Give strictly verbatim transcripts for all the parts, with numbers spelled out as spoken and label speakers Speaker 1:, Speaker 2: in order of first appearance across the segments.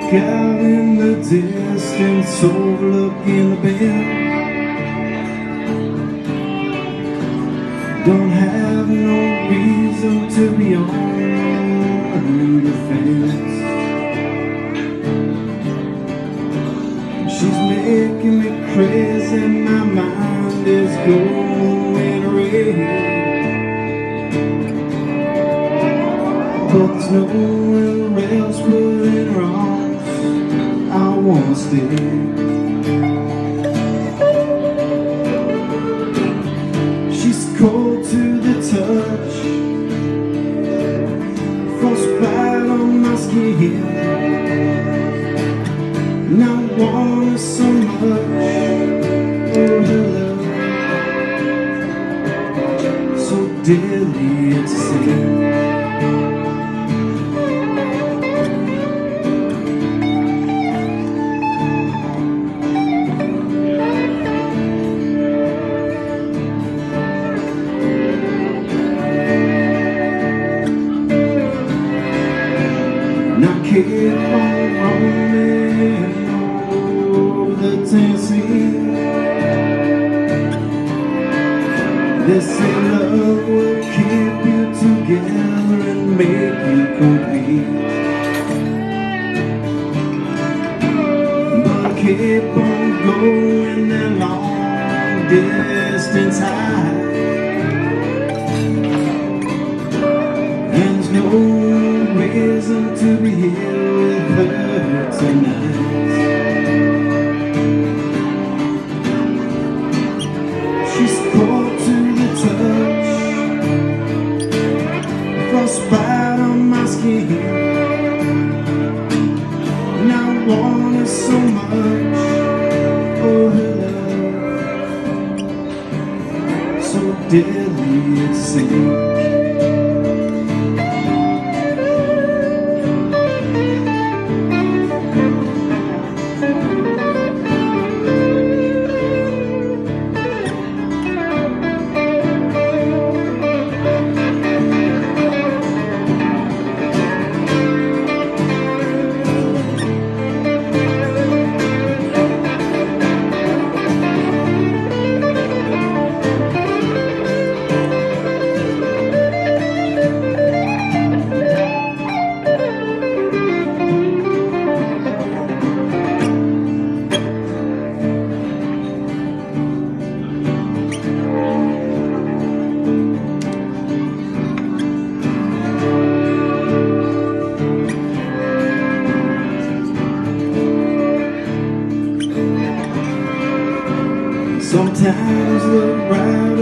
Speaker 1: look out in the distance, overlooking the bend. Don't have no reason to be on the fence. She's making me crazy, my mind is going red. But there's nowhere else within her arms I wanna stay. She's cold to the touch, frostbite on my skin, and I want her so much. Oh, her love, so deadly it's a sin. And I keep on roaming over the Tennessee. They say love will keep you together and make you complete. But I keep on going that long distance high, and there's no reason to be here with her tonight. She's cold to the touch, frostbite on my skin, and I want her so much. Oh, her love, so deadly it seems. Sometimes the right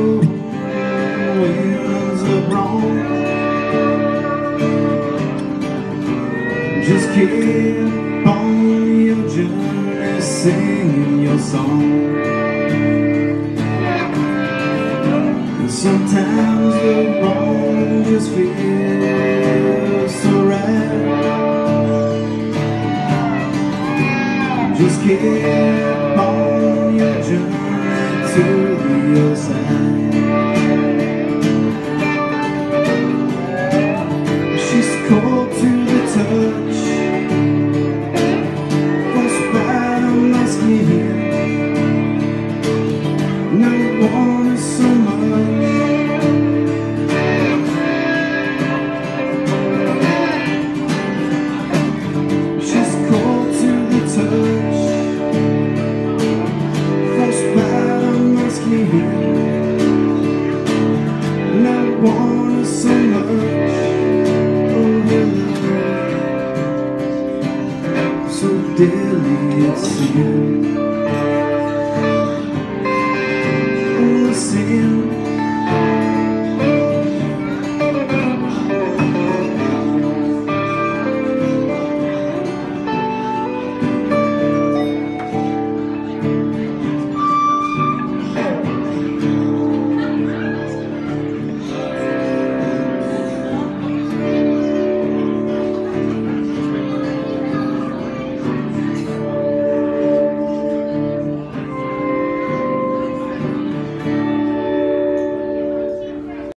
Speaker 1: winds are wrong. Just keep on your journey, singing your song. And sometimes the wrong just feels so right. Just keep on your journey to the other side. She's cold to the touch, frostbite on my skin, and I want her so much. She's cold to the touch, frostbite on my skin, and I want her so much. Oh, her love, so deadly it seems.